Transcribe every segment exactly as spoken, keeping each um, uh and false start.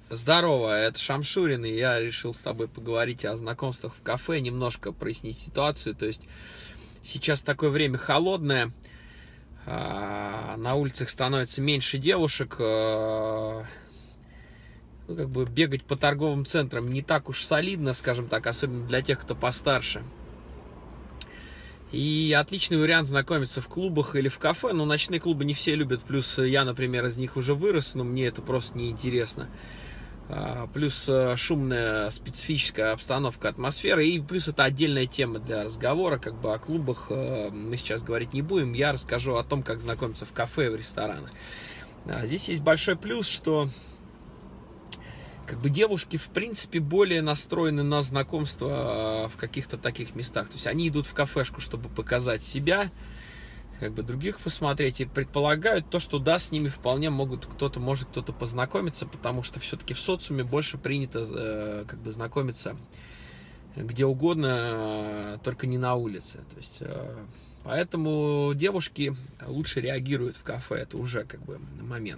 Здорово, это Шамшурин, и я решил с тобой поговорить о знакомствах в кафе, немножко прояснить ситуацию. То есть сейчас такое время холодное, на улицах становится меньше девушек, ну, как бы бегать по торговым центрам не так уж солидно, скажем так, особенно для тех, кто постарше. И отличный вариант знакомиться в клубах или в кафе, но ночные клубы не все любят, плюс я, например, из них уже вырос, но мне это просто неинтересно. Плюс шумная специфическая обстановка, атмосфера, и плюс это отдельная тема для разговора, как бы о клубах мы сейчас говорить не будем, я расскажу о том, как знакомиться в кафе и в ресторанах. Здесь есть большой плюс, что как бы девушки в принципе более настроены на знакомство в каких-то таких местах, то есть они идут в кафешку, чтобы показать себя, как бы других посмотреть, и предполагают то, что да, с ними вполне могут кто-то, может кто-то познакомиться, потому что все-таки в социуме больше принято э, как бы знакомиться где угодно, э, только не на улице. То есть, э, поэтому девушки лучше реагируют в кафе, это уже как бы момент.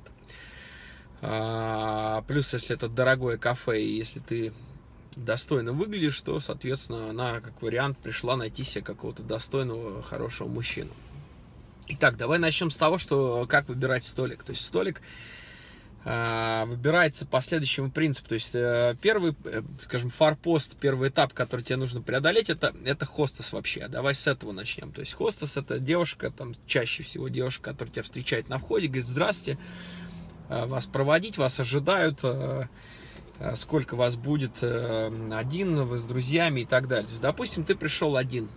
А, плюс, если это дорогое кафе, и если ты достойно выглядишь, то, соответственно, она как вариант пришла найти себе какого-то достойного, хорошего мужчину. Итак, давай начнем с того, что как выбирать столик. То есть столик э, выбирается по следующему принципу. То есть э, первый, э, скажем, форпост, первый этап, который тебе нужно преодолеть, это, это хостес вообще. Давай с этого начнем. То есть хостес — это девушка, там чаще всего девушка, которая тебя встречает на входе, говорит: здрасте, э, вас проводить, вас ожидают, э, э, сколько вас будет, э, один, вы с друзьями и так далее. То есть, допустим, ты пришел один.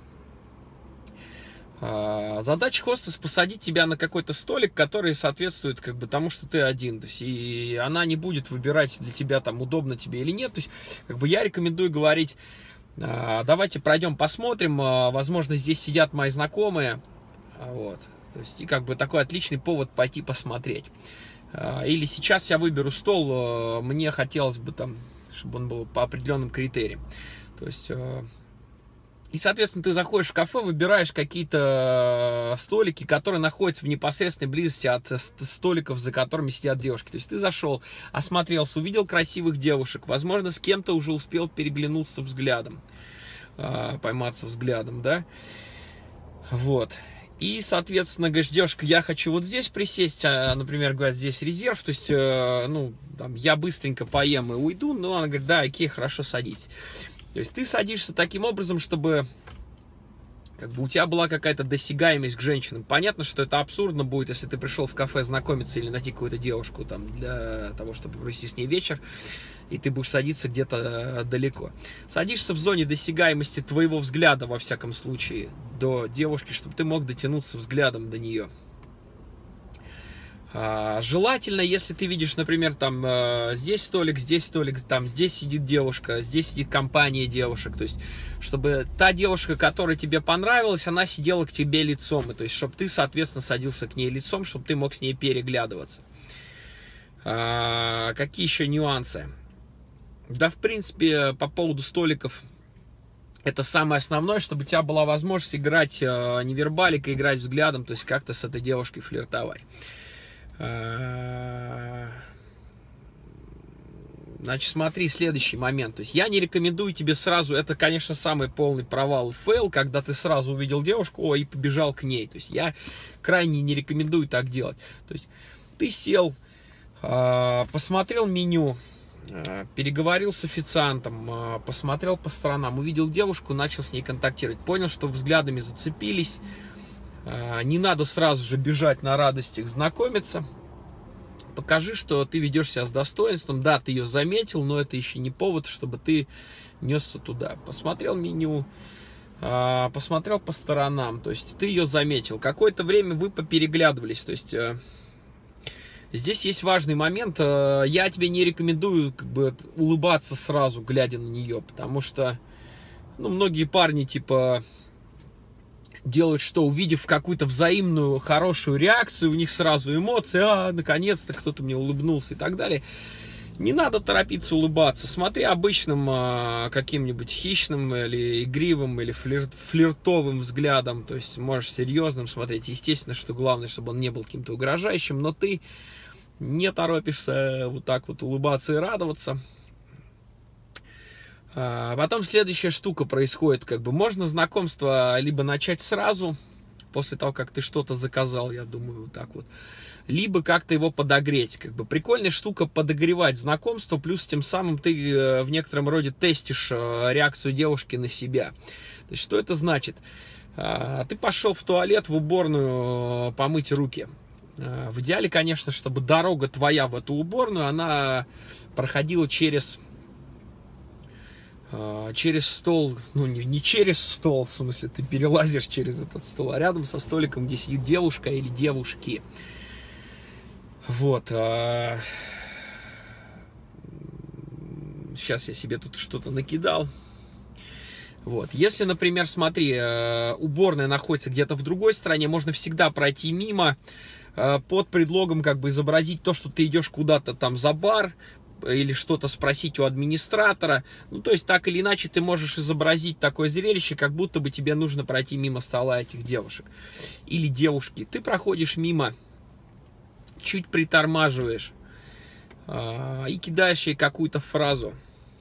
Задача хостес — посадить тебя на какой-то столик, который соответствует как бы тому, что ты один. То есть, и она не будет выбирать для тебя, там, удобно тебе или нет. То есть, как бы я рекомендую говорить: давайте пройдем, посмотрим, возможно, здесь сидят мои знакомые. Вот. То есть, и как бы такой отличный повод пойти посмотреть. Или сейчас я выберу стол, мне хотелось бы там, чтобы он был по определенным критериям. То есть... И, соответственно, ты заходишь в кафе, выбираешь какие-то столики, которые находятся в непосредственной близости от столиков, за которыми сидят девушки. То есть ты зашел, осмотрелся, увидел красивых девушек, возможно, с кем-то уже успел переглянуться взглядом, пойматься взглядом, да? Вот. И, соответственно, говоришь: девушка, я хочу вот здесь присесть, а, например, говорят, здесь резерв, то есть, ну, там, я быстренько поем и уйду, но она говорит: да, окей, хорошо, садитесь. То есть ты садишься таким образом, чтобы как бы у тебя была какая-то досягаемость к женщинам. Понятно, что это абсурдно будет, если ты пришел в кафе знакомиться или найти какую-то девушку там для того, чтобы провести с ней вечер, и ты будешь садиться где-то далеко. Садишься в зоне досягаемости твоего взгляда, во всяком случае, до девушки, чтобы ты мог дотянуться взглядом до нее. Желательно, если ты видишь, например, там здесь столик, здесь столик, там здесь сидит девушка, здесь сидит компания девушек, то есть чтобы та девушка, которая тебе понравилась, она сидела к тебе лицом, и то есть чтобы ты, соответственно, садился к ней лицом, чтобы ты мог с ней переглядываться. А, какие еще нюансы? Да, в принципе, по поводу столиков, это самое основное, чтобы у тебя была возможность играть невербаликой, играть взглядом, то есть как-то с этой девушкой флиртовать. Значит, смотри, следующий момент. То есть я не рекомендую тебе сразу, это, конечно, самый полный провал, фейл, когда ты сразу увидел девушку, о, и побежал к ней. То есть я крайне не рекомендую так делать. То есть ты сел, посмотрел меню, переговорил с официантом, посмотрел по сторонам, увидел девушку, начал с ней контактировать, понял, что взглядами зацепились. Не надо сразу же бежать на радостях знакомиться. Покажи, что ты ведешь себя с достоинством. Да, ты ее заметил, но это еще не повод, чтобы ты несся туда. Посмотрел меню, посмотрел по сторонам. То есть ты ее заметил. Какое-то время вы попереглядывались. То есть здесь есть важный момент. Я тебе не рекомендую как бы улыбаться сразу, глядя на нее. Потому что ну, многие парни типа... делают что, увидев какую-то взаимную хорошую реакцию, у них сразу эмоции: а, наконец-то кто-то мне улыбнулся и так далее. Не надо торопиться улыбаться. Смотри обычным а, каким-нибудь хищным или игривым, или флирт, флиртовым взглядом. То есть можешь серьезным смотреть. Естественно, что главное, чтобы он не был каким-то угрожающим, но ты не торопишься вот так вот улыбаться и радоваться. А потом следующая штука происходит, как бы можно знакомство либо начать сразу, после того, как ты что-то заказал, я думаю, вот так вот, либо как-то его подогреть. Как бы прикольная штука подогревать знакомство, плюс тем самым ты в некотором роде тестишь реакцию девушки на себя. То есть, что это значит? Ты пошел в туалет, в уборную помыть руки. В идеале, конечно, чтобы дорога твоя в эту уборную, она проходила через... через стол, ну не, не через стол, в смысле ты перелазишь через этот стол, а рядом со столиком, где сидит девушка или девушки. Вот. Сейчас я себе тут что-то накидал. Вот. Если, например, смотри, уборная находится где-то в другой стороне, можно всегда пройти мимо под предлогом как бы изобразить то, что ты идешь куда-то там за бар, или что-то спросить у администратора. Ну, то есть, так или иначе, ты можешь изобразить такое зрелище, как будто бы тебе нужно пройти мимо стола этих девушек. Или девушки. Ты проходишь мимо, чуть притормаживаешь э, и кидаешь ей какую-то фразу.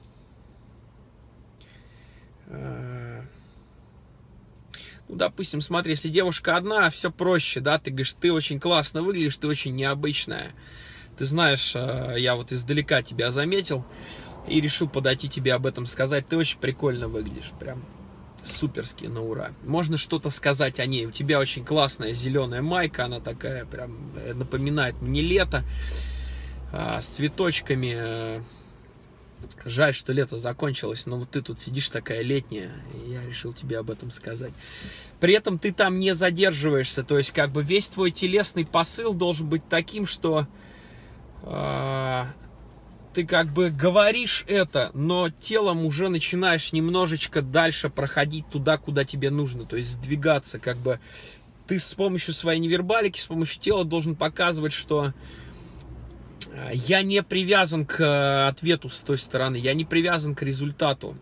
Э, ну, допустим, смотри, если девушка одна, все проще, да, ты говоришь, ты очень классно выглядишь, ты очень необычная. Ты знаешь, я вот издалека тебя заметил и решил подойти тебе об этом сказать. Ты очень прикольно выглядишь, прям суперски, на ура. Можно что-то сказать о ней. У тебя очень классная зеленая майка, она такая прям напоминает мне лето, с цветочками. Жаль, что лето закончилось, но вот ты тут сидишь такая летняя, и я решил тебе об этом сказать. При этом ты там не задерживаешься, то есть как бы весь твой телесный посыл должен быть таким, что ты как бы говоришь это, но телом уже начинаешь немножечко дальше проходить туда, куда тебе нужно, то есть сдвигаться, как бы ты с помощью своей невербалики, с помощью тела должен показывать, что я не привязан к ответу с той стороны, я не привязан к результату.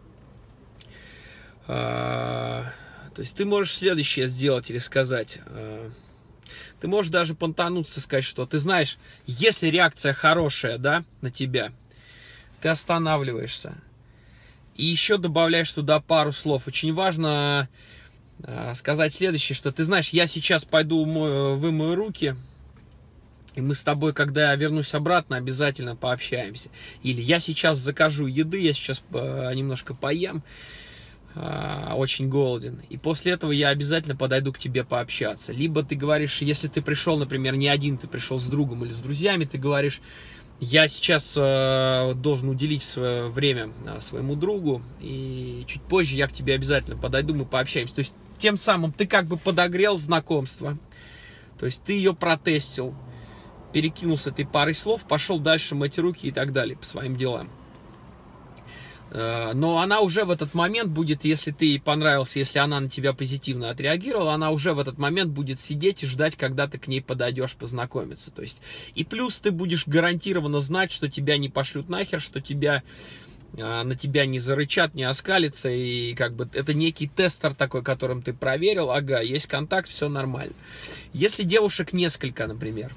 То есть ты можешь следующее сделать или сказать. Ты можешь даже понтануться, сказать, что ты знаешь, если реакция хорошая, да, на тебя, ты останавливаешься. И еще добавляешь туда пару слов. Очень важно э, сказать следующее, что ты знаешь, я сейчас пойду умою, вымою руки, и мы с тобой, когда я вернусь обратно, обязательно пообщаемся. Или я сейчас закажу еды, я сейчас э, немножко поем, очень голоден, и после этого я обязательно подойду к тебе пообщаться. Либо ты говоришь, если ты пришел, например, не один, ты пришел с другом или с друзьями, ты говоришь, я сейчас э, должен уделить свое время э, своему другу, и чуть позже я к тебе обязательно подойду, мы пообщаемся. То есть тем самым ты как бы подогрел знакомство, то есть ты ее протестил, перекинулся этой парой слов, пошел дальше мыть руки и так далее по своим делам. Но она уже в этот момент будет, если ты ей понравился, если она на тебя позитивно отреагировала, она уже в этот момент будет сидеть и ждать, когда ты к ней подойдешь познакомиться. То есть, и плюс ты будешь гарантированно знать, что тебя не пошлют нахер, что тебя, на тебя не зарычат, не оскалятся. И как бы это некий тестер такой, которым ты проверил. Ага, есть контакт, все нормально. Если девушек несколько, например,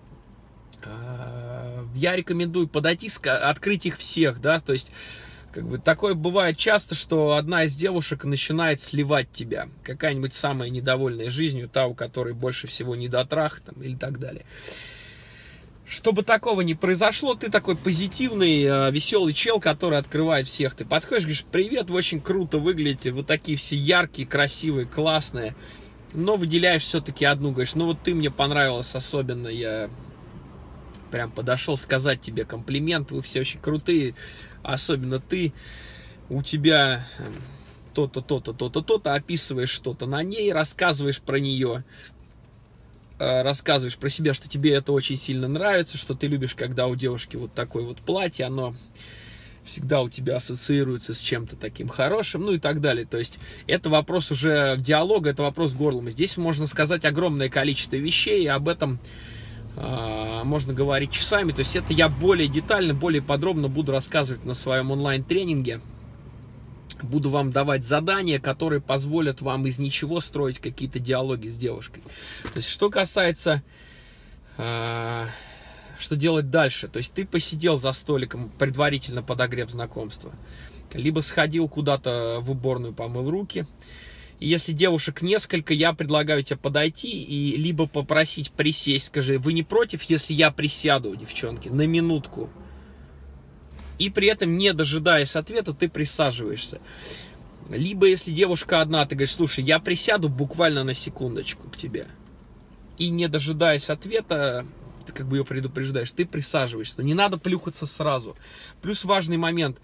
я рекомендую подойти, открыть их всех, да, то есть... Как бы такое бывает часто, что одна из девушек начинает сливать тебя. Какая-нибудь самая недовольная жизнью, та, у которой больше всего недотрах там, или так далее. Чтобы такого не произошло, ты такой позитивный, веселый чел, который открывает всех. Ты подходишь, говоришь, привет, вы очень круто выглядите, вы такие все яркие, красивые, классные. Но выделяешь все-таки одну, говоришь, ну вот ты мне понравилась особенно, я прям подошел сказать тебе комплимент, вы все очень крутые. Особенно ты, у тебя то-то, то-то, то-то, то-то, описываешь что-то на ней, рассказываешь про нее, рассказываешь про себя, что тебе это очень сильно нравится, что ты любишь, когда у девушки вот такое вот платье, оно всегда у тебя ассоциируется с чем-то таким хорошим, ну и так далее. То есть это вопрос уже диалога, это вопрос горлом. Здесь можно сказать огромное количество вещей, и об этом можно говорить часами. То есть это я более детально, более подробно буду рассказывать на своем онлайн-тренинге. Буду вам давать задания, которые позволят вам из ничего строить какие-то диалоги с девушкой. То есть что касается э, что делать дальше. То есть ты посидел за столиком, предварительно подогрев знакомства. Либо сходил куда-то в уборную, помыл руки. И если девушек несколько, я предлагаю тебе подойти и либо попросить присесть. Скажи, вы не против, если я присяду, девчонки, на минутку? И при этом, не дожидаясь ответа, ты присаживаешься. Либо если девушка одна, ты говоришь, слушай, я присяду буквально на секундочку к тебе. И не дожидаясь ответа, ты как бы ее предупреждаешь, ты присаживаешься. Но не надо плюхаться сразу. Плюс важный момент.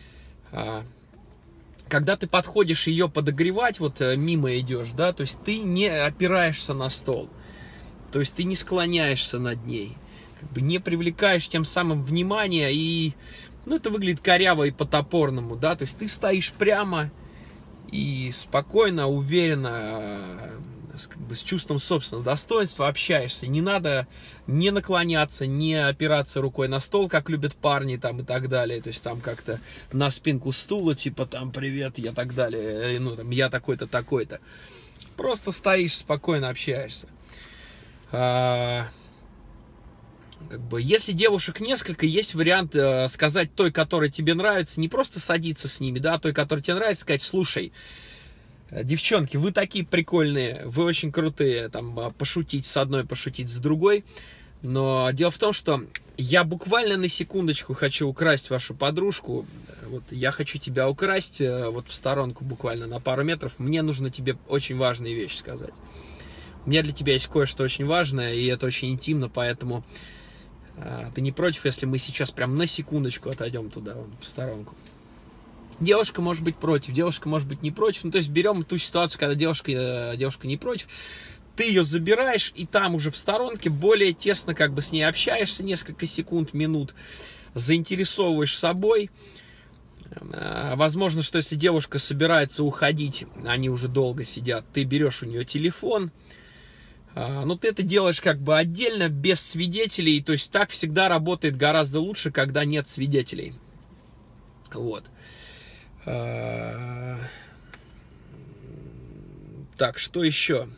Когда ты подходишь ее подогревать, вот мимо идешь, да, то есть ты не опираешься на стол. То есть ты не склоняешься над ней. Как бы не привлекаешь тем самым внимание. И, ну, это выглядит коряво и по-топорному, да. То есть ты стоишь прямо и спокойно, уверенно, как бы с чувством собственного достоинства общаешься. Не надо не наклоняться, не опираться рукой на стол, как любят парни там и так далее. То есть там как-то на спинку стула, типа там привет, я так далее, ну там я такой-то, такой-то. Просто стоишь, спокойно общаешься. А, как бы, если девушек несколько, есть вариант э, сказать той, которая тебе нравится, не просто садиться с ними, да, а той, которая тебе нравится, сказать, слушай, девчонки, вы такие прикольные, вы очень крутые, там, пошутить с одной, пошутить с другой, но дело в том, что я буквально на секундочку хочу украсть вашу подружку, вот я хочу тебя украсть, вот в сторонку буквально на пару метров, мне нужно тебе очень важные вещи сказать. У меня для тебя есть кое-что очень важное, и это очень интимно, поэтому э, ты не против, если мы сейчас прям на секундочку отойдем туда, вон, в сторонку. Девушка может быть против, девушка может быть не против. Ну, то есть берем ту ситуацию, когда девушка, девушка не против. Ты ее забираешь, и там уже в сторонке более тесно как бы с ней общаешься несколько секунд, минут. Заинтересовываешь собой. Возможно, что если девушка собирается уходить, они уже долго сидят, ты берешь у нее телефон. Но ты это делаешь как бы отдельно, без свидетелей. То есть так всегда работает гораздо лучше, когда нет свидетелей. Вот. Так, что еще?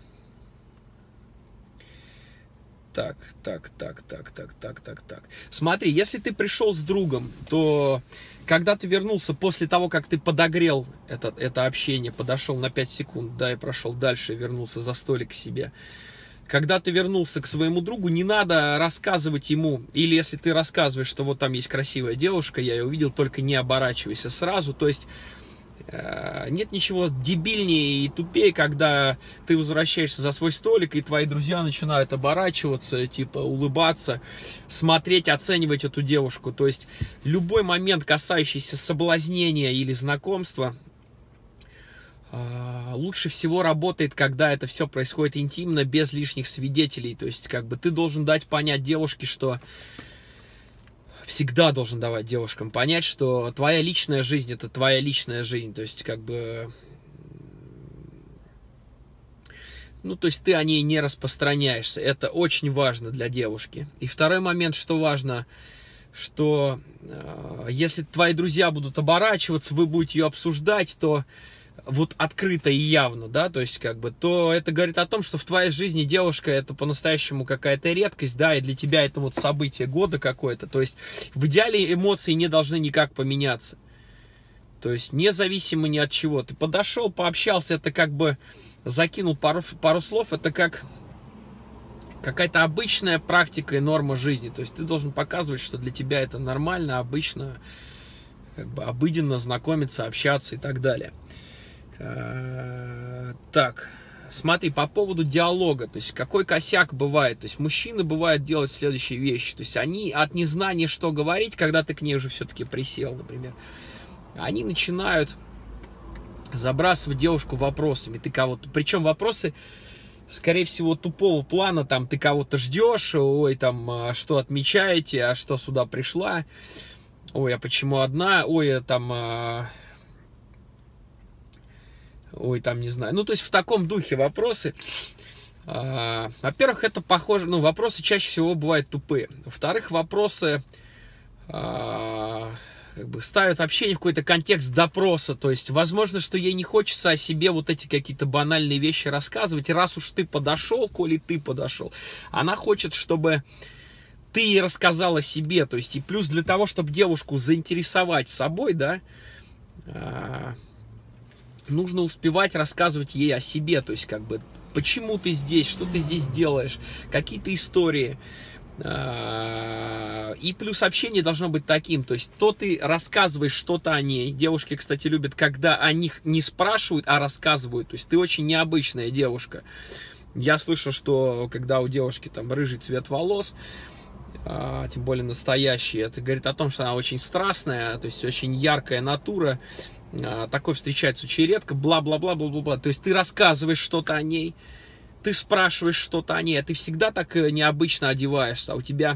Так, так, так, так, так, так, так, так. Смотри, если ты пришел с другом, то когда ты вернулся после того, как ты подогрел это, это общение, подошел на пять секунд, да, и прошел дальше, вернулся за столик к себе. Когда ты вернулся к своему другу, не надо рассказывать ему, или если ты рассказываешь, что вот там есть красивая девушка, я ее увидел, только не оборачивайся сразу. То есть э, нет ничего дебильнее и тупее, когда ты возвращаешься за свой столик, и твои друзья начинают оборачиваться, типа улыбаться, смотреть, оценивать эту девушку. То есть любой момент, касающийся соблазнения или знакомства, лучше всего работает, когда это все происходит интимно, без лишних свидетелей. То есть, как бы ты должен дать понять девушке, что всегда должен давать девушкам понять, что твоя личная жизнь — это твоя личная жизнь. То есть, как бы, ну, то есть ты о ней не распространяешься. Это очень важно для девушки. И второй момент, что важно, что э, если твои друзья будут оборачиваться, вы будете ее обсуждать, то вот открыто и явно, да, то есть как бы, то это говорит о том, что в твоей жизни девушка — это по-настоящему какая-то редкость, да, и для тебя это вот событие года какое-то. То есть в идеале эмоции не должны никак поменяться. То есть независимо ни от чего. Ты подошел, пообщался, это как бы закинул пару, пару слов, это как какая-то обычная практика и норма жизни. То есть ты должен показывать, что для тебя это нормально, обычно, как бы обыденно знакомиться, общаться и так далее. Так, смотри, по поводу диалога, то есть какой косяк бывает, то есть мужчины бывают делать следующие вещи, то есть они от незнания, что говорить, когда ты к ней уже все-таки присел, например, они начинают забрасывать девушку вопросами, ты кого-то, причем вопросы, скорее всего, тупого плана, там, ты кого-то ждешь, ой, там, что отмечаете, а что сюда пришла, ой, а почему одна, ой, там... Ой, там, не знаю. Ну, то есть в таком духе вопросы. А, во-первых, это похоже... Ну, вопросы чаще всего бывают тупые. Во-вторых, вопросы а, как бы ставят общение в какой-то контекст допроса. То есть, возможно, что ей не хочется о себе вот эти какие-то банальные вещи рассказывать. И раз уж ты подошел, коли ты подошел, она хочет, чтобы ты ей рассказал о себе, то есть и плюс для того, чтобы девушку заинтересовать собой, да, нужно успевать рассказывать ей о себе, то есть как бы почему ты здесь, что ты здесь делаешь, какие-то истории. И плюс общение должно быть таким, то есть то ты рассказываешь что-то о ней. Девушки, кстати, любят, когда о них не спрашивают, а рассказывают. То есть ты очень необычная девушка. Я слышал, что когда у девушки там рыжий цвет волос, тем более настоящий, это говорит о том, что она очень страстная, то есть очень яркая натура. Такой встречается очень редко, бла-бла-бла-бла-бла-бла. То есть ты рассказываешь что-то о ней, ты спрашиваешь что-то о ней, а ты всегда так необычно одеваешься, а у тебя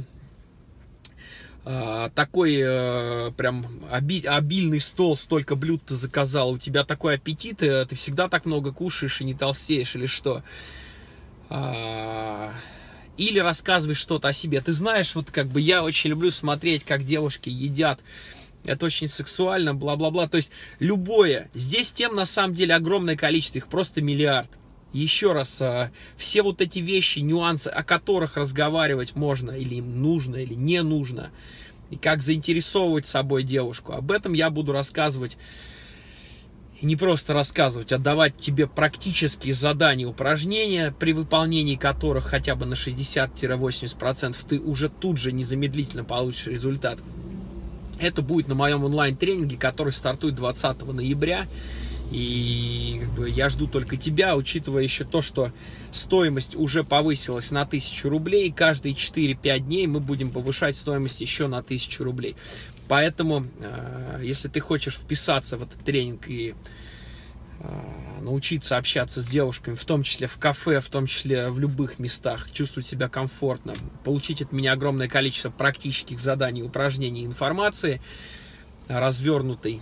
а, такой а, прям оби, обильный стол, столько блюд ты заказал, у тебя такой аппетит, ты всегда так много кушаешь и не толстеешь, или что? А, или рассказываешь что-то о себе. Ты знаешь, вот как бы я очень люблю смотреть, как девушки едят. Это очень сексуально, бла-бла-бла. То есть любое. Здесь тем на самом деле огромное количество, их просто миллиард. Еще раз, все вот эти вещи, нюансы, о которых разговаривать можно, или им нужно, или не нужно, и как заинтересовывать собой девушку, об этом я буду рассказывать. И не просто рассказывать, а давать тебе практические задания, упражнения, при выполнении которых хотя бы на шестьдесят-восемьдесят процентов ты уже тут же незамедлительно получишь результат. Это будет на моем онлайн-тренинге, который стартует двадцатого ноября. И как бы, я жду только тебя, учитывая еще то, что стоимость уже повысилась на тысячу рублей. Каждые четыре-пять дней мы будем повышать стоимость еще на тысячу рублей. Поэтому, э, если ты хочешь вписаться в этот тренинг и э, научиться общаться с девушками, в том числе в кафе, в том числе в любых местах, чувствовать себя комфортно, получить от меня огромное количество практических заданий, упражнений, информации развернутой,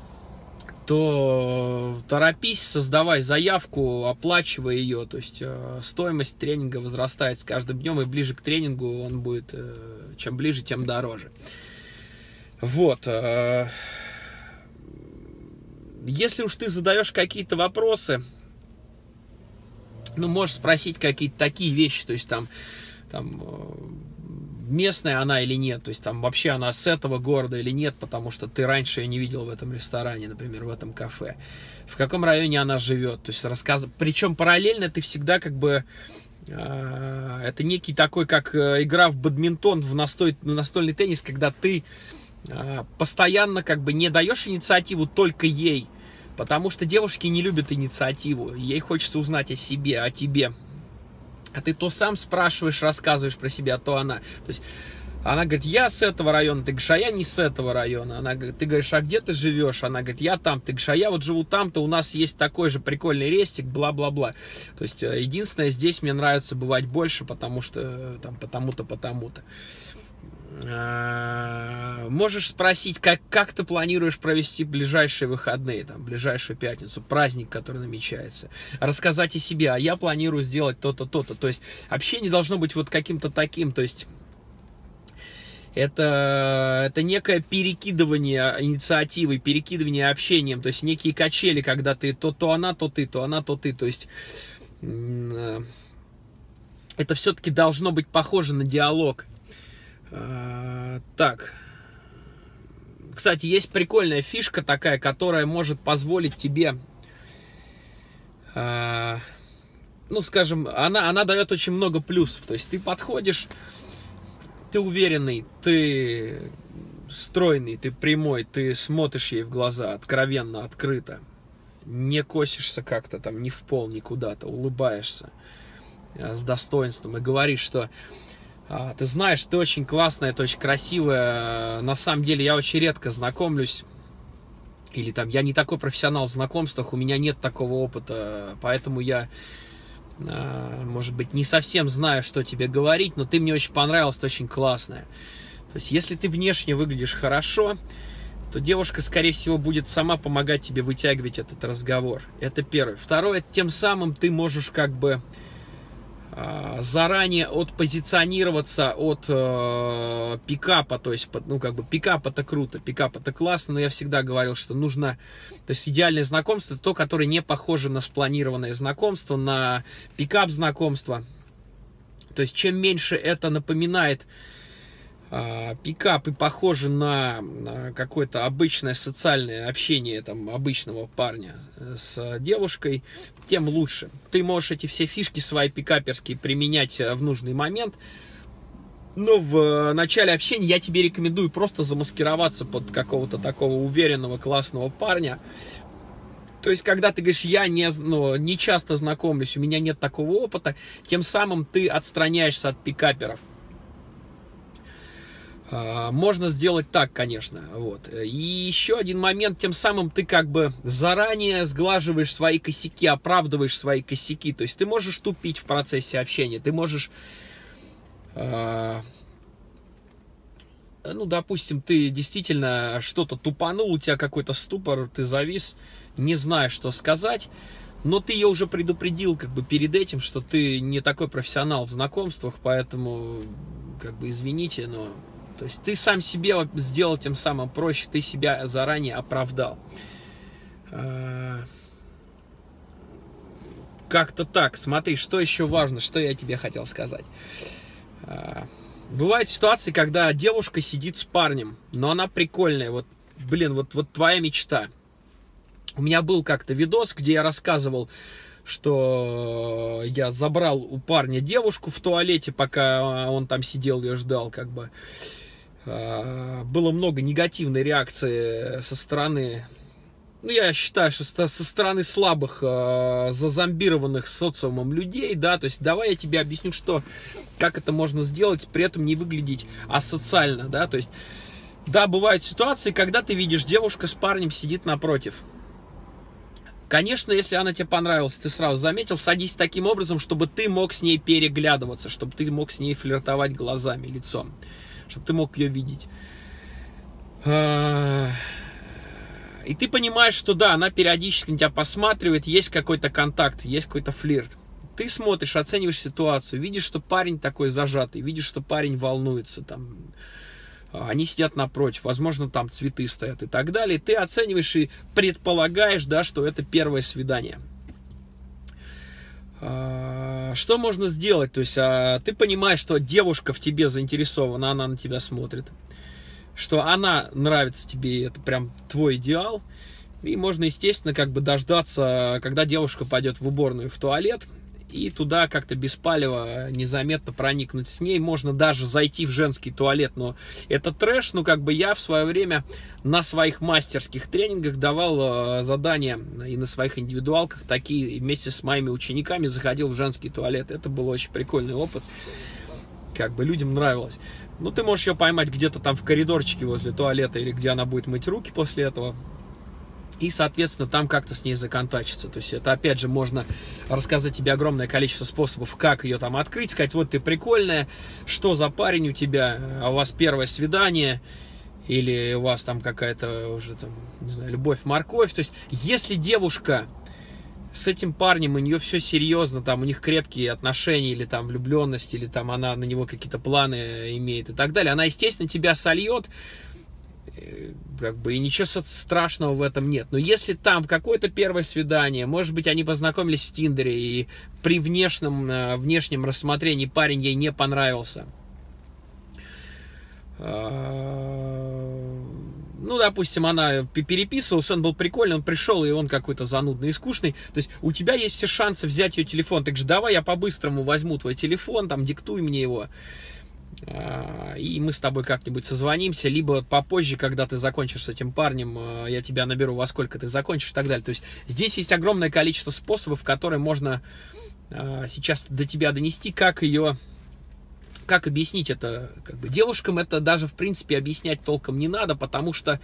то торопись, создавай заявку, оплачивай ее. То есть э, стоимость тренинга возрастает с каждым днем, и ближе к тренингу он будет, э, чем ближе, тем дороже. Вот. Э, если уж ты задаешь какие-то вопросы, ну, можешь спросить какие-то такие вещи, то есть там, там местная она или нет, то есть там вообще она с этого города или нет, потому что ты раньше ее не видел в этом ресторане, например, в этом кафе. В каком районе она живет, то есть рассказ... Причем параллельно ты всегда как бы... Э, это некий такой, как игра в бадминтон, в настой... настольный теннис, когда ты э, постоянно как бы не даешь инициативу только ей, потому что девушки не любят инициативу, ей хочется узнать о себе, о тебе. А ты то сам спрашиваешь, рассказываешь про себя, то она. То есть она говорит, я с этого района, ты говоришь, а я не с этого района. Она говорит, ты говоришь, а где ты живешь? Она говорит, я там. Ты говоришь, а я вот живу там-то, у нас есть такой же прикольный рестик, бла-бла-бла. То есть единственное, здесь мне нравится бывать больше, потому что там потому-то, потому-то. Можешь спросить, как, как ты планируешь провести ближайшие выходные, там, ближайшую пятницу, праздник, который намечается. Рассказать о себе, а я планирую сделать то-то, то-то. То есть общение должно быть вот каким-то таким, то есть это, это некое перекидывание инициативой, перекидывание общением, то есть некие качели, когда ты то, то она, то ты, то она, то ты. То есть это все-таки должно быть похоже на диалог. Uh, так, кстати, есть прикольная фишка такая, которая может позволить тебе, uh, ну, скажем, она, она дает очень много плюсов. То есть ты подходишь, ты уверенный, ты стройный, ты прямой, ты смотришь ей в глаза откровенно, открыто, не косишься как-то там ни в пол, ни куда-то, улыбаешься uh, с достоинством и говоришь, что ты знаешь, ты очень классная, ты очень красивая. На самом деле я очень редко знакомлюсь. Или там я не такой профессионал в знакомствах, у меня нет такого опыта. Поэтому я, может быть, не совсем знаю, что тебе говорить, но ты мне очень понравилась, ты очень классная. То есть если ты внешне выглядишь хорошо, то девушка, скорее всего, будет сама помогать тебе вытягивать этот разговор. Это первое. Второе, тем самым ты можешь как бы заранее отпозиционироваться от э, пикапа, то есть, ну, как бы, пикап это круто, пикап это классно, но я всегда говорил, что нужно, то есть, идеальное знакомство, то, которое не похоже на спланированное знакомство, на пикап знакомство, то есть, чем меньше это напоминает пикапы похожи на какое-то обычное социальное общение там, обычного парня с девушкой, тем лучше. Ты можешь эти все фишки свои пикаперские применять в нужный момент, но в начале общения я тебе рекомендую просто замаскироваться под какого-то такого уверенного, классного парня. То есть, когда ты говоришь, я не, ну, не часто знакомлюсь, у меня нет такого опыта, тем самым ты отстраняешься от пикаперов. Можно сделать так, конечно. Вот. И еще один момент, тем самым ты как бы заранее сглаживаешь свои косяки, оправдываешь свои косяки. То есть ты можешь тупить в процессе общения, ты можешь, э, ну, допустим, ты действительно что-то тупанул, у тебя какой-то ступор, ты завис, не знаешь, что сказать, но ты ее уже предупредил как бы перед этим, что ты не такой профессионал в знакомствах, поэтому, как бы, извините, но... То есть ты сам себе сделал тем самым проще, ты себя заранее оправдал. Как-то так. Смотри, что еще важно, что я тебе хотел сказать. Бывают ситуации, когда девушка сидит с парнем, но она прикольная. Вот, блин, вот, вот твоя мечта. У меня был как-то видос, где я рассказывал, что я забрал у парня девушку в туалете, пока он там сидел, ее ждал, как бы. Было много негативной реакции со стороны, ну, я считаю, что со стороны слабых, зазомбированных социумом людей, да, то есть давай я тебе объясню, что, как это можно сделать, при этом не выглядеть асоциально, да, то есть, да, бывают ситуации, когда ты видишь, девушка с парнем сидит напротив. Конечно, если она тебе понравилась, ты сразу заметил, садись таким образом, чтобы ты мог с ней переглядываться, чтобы ты мог с ней флиртовать глазами, лицом, чтобы ты мог ее видеть. И ты понимаешь, что да, она периодически на тебя посматривает, есть какой-то контакт, есть какой-то флирт. Ты смотришь, оцениваешь ситуацию, видишь, что парень такой зажатый, видишь, что парень волнуется, там, они сидят напротив, возможно, там цветы стоят и так далее. Ты оцениваешь и предполагаешь, да, что это первое свидание. Что можно сделать? То есть ты понимаешь, что девушка в тебе заинтересована, она на тебя смотрит, что она нравится тебе, это прям твой идеал. И можно, естественно, как бы дождаться, когда девушка пойдет в уборную, в туалет, и туда как-то без палева незаметно проникнуть с ней. Можно даже зайти в женский туалет, но это трэш. Ну, как бы я в свое время на своих мастерских тренингах давал задания и на своих индивидуалках такие, и вместе с моими учениками заходил в женский туалет. Это был очень прикольный опыт. Как бы людям нравилось. Ну, ты можешь ее поймать где-то там в коридорчике возле туалета, или где она будет мыть руки после этого. И, соответственно, там как-то с ней законтачиться. То есть это, опять же, можно рассказать тебе огромное количество способов, как ее там открыть, сказать, вот ты прикольная, что за парень у тебя, а у вас первое свидание, или у вас там какая-то уже там, не знаю, любовь-морковь. То есть если девушка с этим парнем, у нее все серьезно, там у них крепкие отношения, или там влюбленность, или там она на него какие-то планы имеет и так далее, она, естественно, тебя сольет, как бы, и ничего страшного в этом нет. Но если там какое-то первое свидание, может быть, они познакомились в Тиндере, и при внешнем, внешнем рассмотрении парень ей не понравился, ну, допустим, она переписывалась, он был прикольный, он пришел, и он какой-то занудный и скучный. То есть у тебя есть все шансы взять ее телефон. Так же давай я по-быстрому возьму твой телефон, там, диктуй мне его, и мы с тобой как-нибудь созвонимся, либо попозже, когда ты закончишь с этим парнем, я тебя наберу, во сколько ты закончишь и так далее. То есть здесь есть огромное количество способов, которые можно сейчас до тебя донести, как ее... Как объяснить это? Как бы, девушкам это даже, в принципе, объяснять толком не надо, потому что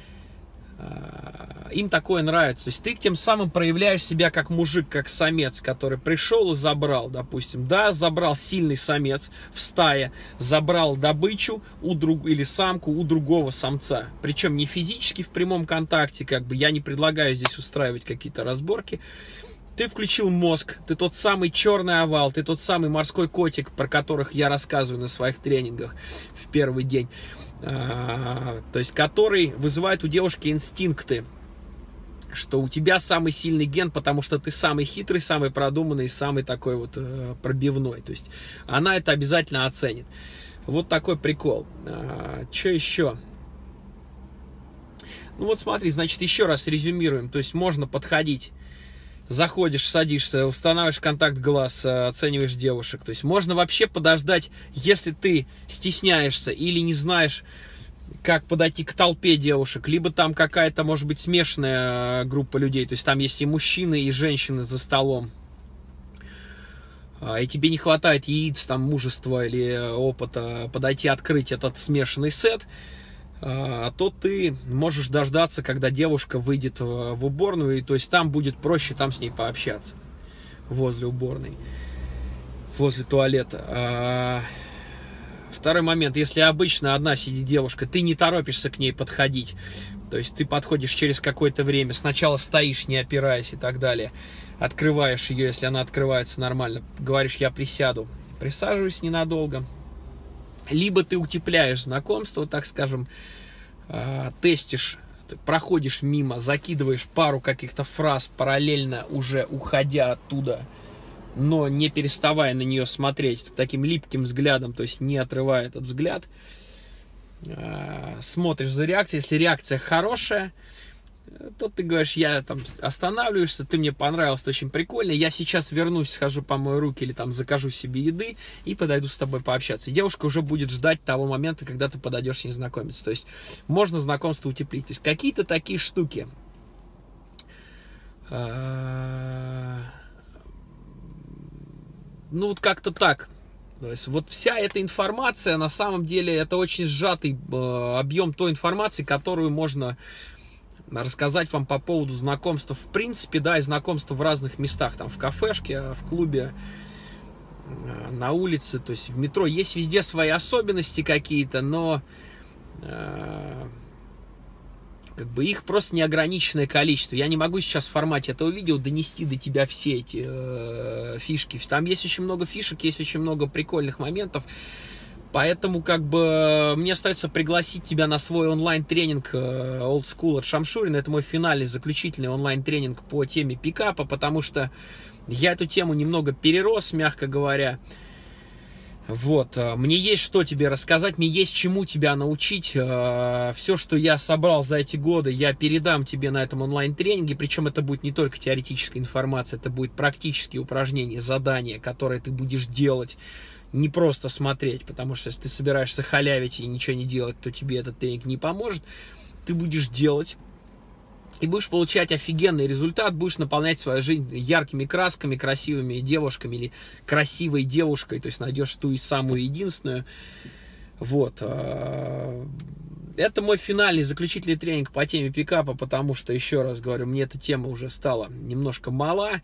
э, им такое нравится. То есть ты тем самым проявляешь себя как мужик, как самец, который пришел и забрал, допустим. Да, забрал сильный самец в стае, забрал добычу у друг, или самку у другого самца. Причем не физически в прямом контакте, как бы я не предлагаю здесь устраивать какие-то разборки. Ты включил мозг, ты тот самый черный овал, ты тот самый морской котик, про которых я рассказываю на своих тренингах в первый день, а, то есть который вызывает у девушки инстинкты, что у тебя самый сильный ген, потому что ты самый хитрый, самый продуманный, самый такой вот э, пробивной, то есть она это обязательно оценит. Вот такой прикол. А, что еще? Ну вот смотри, значит, еще раз резюмируем. То есть можно подходить, заходишь, садишься, устанавливаешь контакт глаз, оцениваешь девушек. То есть можно вообще подождать, если ты стесняешься или не знаешь, как подойти к толпе девушек, либо там какая-то, может быть, смешанная группа людей. То есть там есть и мужчины, и женщины за столом. И тебе не хватает яиц, там, мужества или опыта подойти открыть этот смешанный сет, то ты можешь дождаться, когда девушка выйдет в уборную, и то есть там будет проще там с ней пообщаться возле уборной, возле туалета. Второй момент, если обычно одна сидит девушка, ты не торопишься к ней подходить, то есть ты подходишь через какое-то время, сначала стоишь, не опираясь и так далее, открываешь ее, если она открывается нормально, говоришь: я присяду, присаживаюсь ненадолго. Либо ты утепляешь знакомство, так скажем, тестишь, проходишь мимо, закидываешь пару каких-то фраз параллельно, уже уходя оттуда, но не переставая на нее смотреть таким липким взглядом, то есть не отрывая этот взгляд. Смотришь за реакцией. Если реакция хорошая, то ты говоришь: я там останавливаешься, ты мне понравился, очень прикольно, я сейчас вернусь, схожу помою руки или там закажу себе еды и подойду с тобой пообщаться. И девушка уже будет ждать того момента, когда ты подойдешь с ней знакомиться. То есть можно знакомство утеплить. То есть какие-то такие штуки. Ну вот как-то так. То есть вот вся эта информация, на самом деле, это очень сжатый э, объем той информации, которую можно рассказать вам по поводу знакомства. В принципе, да, и знакомства в разных местах. Там в кафешке, в клубе, э, на улице, то есть в метро. Есть везде свои особенности какие-то, но э, как бы их просто неограниченное количество. Я не могу сейчас в формате этого видео донести до тебя все эти э, фишки. Там есть очень много фишек, есть очень много прикольных моментов. Поэтому как бы мне остается пригласить тебя на свой онлайн-тренинг э, Old School от Шамшурина. Это мой финальный, заключительный онлайн-тренинг по теме пикапа, потому что я эту тему немного перерос, мягко говоря. Вот, мне есть что тебе рассказать, мне есть чему тебя научить. Все, что я собрал за эти годы, я передам тебе на этом онлайн-тренинге. Причем это будет не только теоретическая информация, это будет практические упражнения, задания, которые ты будешь делать, не просто смотреть. Потому что если ты собираешься халявить и ничего не делать, то тебе этот тренинг не поможет. Ты будешь делать и будешь получать офигенный результат, будешь наполнять свою жизнь яркими красками, красивыми девушками или красивой девушкой, то есть найдешь ту и самую единственную. Вот. Это мой финальный, заключительный тренинг по теме пикапа, потому что, еще раз говорю, мне эта тема уже стала немножко мала.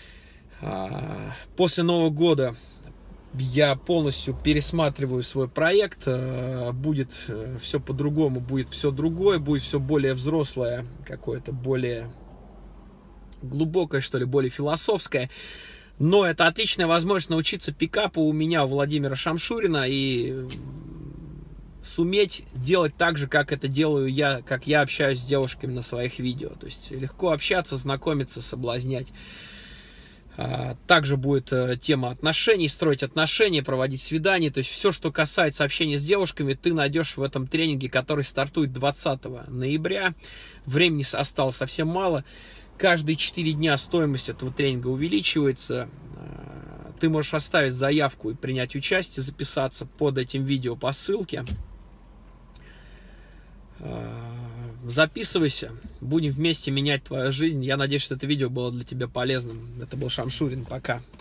После Нового года я полностью пересматриваю свой проект, будет все по-другому, будет все другое, будет все более взрослое, какое-то более глубокое, что ли, более философское. Но это отличная возможность научиться пикапу у меня, у Владимира Шамшурина, и суметь делать так же, как это делаю я, как я общаюсь с девушками на своих видео. То есть легко общаться, знакомиться, соблазнять. Также будет тема отношений, строить отношения, проводить свидания. То есть все, что касается общения с девушками, ты найдешь в этом тренинге, который стартует двадцатого ноября. Времени осталось совсем мало. Каждые четыре дня стоимость этого тренинга увеличивается. Ты можешь оставить заявку и принять участие, записаться под этим видео по ссылке. Записывайся, будем вместе менять твою жизнь. Я надеюсь, что это видео было для тебя полезным. Это был Шамшурин, пока.